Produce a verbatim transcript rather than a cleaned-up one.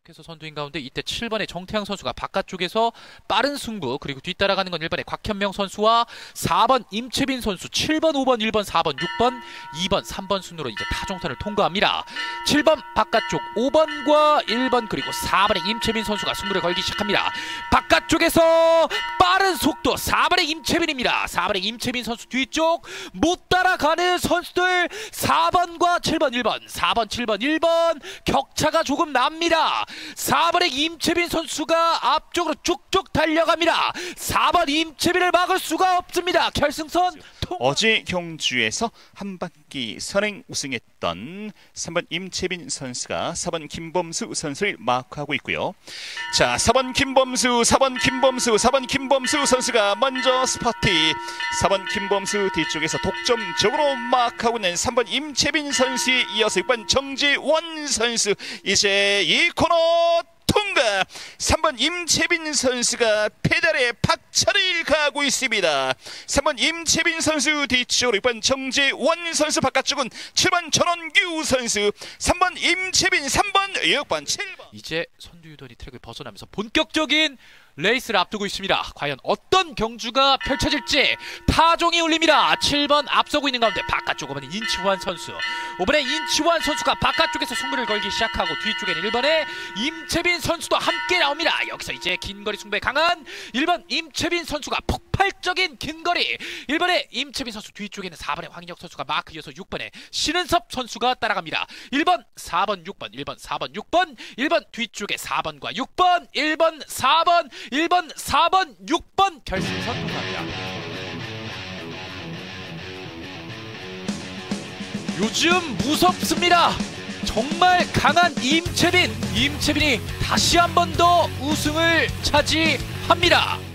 계속해서 선두인 가운데 이때 칠 번의 정태양 선수가 바깥쪽에서 빠른 승부, 그리고 뒤따라가는 건 일 번의 곽현명 선수와 사 번 임채빈 선수, 칠 번, 오 번, 일 번, 사 번, 육 번, 이 번, 삼 번 순으로 이제 타종선을 통과합니다. 칠 번 바깥쪽 오 번과 일 번 그리고 사 번의 임채빈 선수가 승부를 걸기 시작합니다. 바깥쪽에서 빠른 속도 사 번의 임채빈입니다. 사 번의 임채빈 선수 뒤쪽 못 따라가는 선수들 사 번과 칠 번, 일 번, 사 번, 칠 번, 일 번 격차가 조금 납니다. 사 번의 임채빈 선수가 앞쪽으로 쭉쭉 달려갑니다. 사 번 임채빈을 막을 수가 없습니다. 결승선 통... 어제 경주에서 한 바퀴 선행 우승했던 삼 번 임채빈 선수가 사 번 김범수 선수를 마크하고 있고요. 자, 사 번 김범수, 사 번 김범수, 사 번 김범수 선수가 먼저 스퍼트. 사 번 김범수 뒤쪽에서 독점적으로 마크하고 있는 삼 번 임채빈 선수에 이어서 육 번 정지원 선수, 이제 이 코너 통과. 삼 번 임채빈 선수가 페달에 박차를 가하고 있습니다. 삼 번 임채빈 선수 뒤쪽으로 육 번 정재원 선수, 바깥쪽은 칠 번 전원규 선수, 삼 번 임채빈, 삼 번, 육 번, 칠 번. 이제 선두 유던이 트랙을 벗어나면서 본격적인 레이스를 앞두고 있습니다. 과연 어떤 경주가 펼쳐질지 타종이 울립니다. 칠 번 앞서고 있는 가운데 바깥쪽 오 번의 인치환 선수, 오 번의 인치환 선수가 바깥쪽에서 승부를 걸기 시작하고 뒤쪽에는 일 번의 임채빈 선수도 함께 나옵니다. 여기서 이제 긴거리 승부에 강한 일 번 임채빈 선수가 폭발적인 긴거리, 일 번의 임채빈 선수 뒤쪽에는 사 번의 황인혁 선수가 마크, 이어서 육 번의 신은섭 선수가 따라갑니다. 일 번, 사 번, 육 번, 일 번, 사 번, 육 번, 일 번 뒤쪽에 사 번과 육 번, 일 번, 사 번, 일 번, 사 번, 육 번 결승선 통과합니다. 요즘 무섭습니다. 정말 강한 임채빈, 임채빈이 다시 한 번 더 우승을 차지합니다.